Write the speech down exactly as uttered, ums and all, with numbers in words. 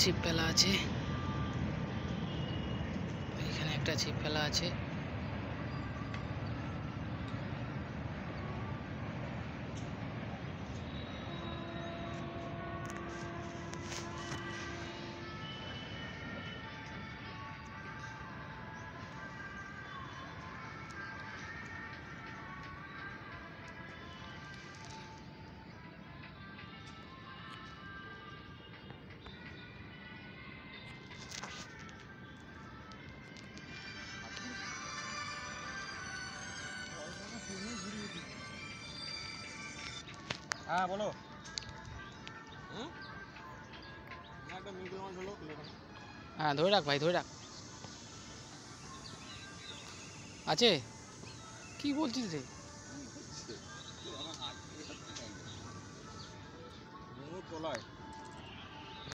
ছিপ ফেলা আছে, এখানে একটা ছিপ ফেলা আছে। হ্যাঁ বলো। হ্যাঁ ধরে রাখ ভাই, ধরে রাখ। আছে কি বলছিস রে? তলায়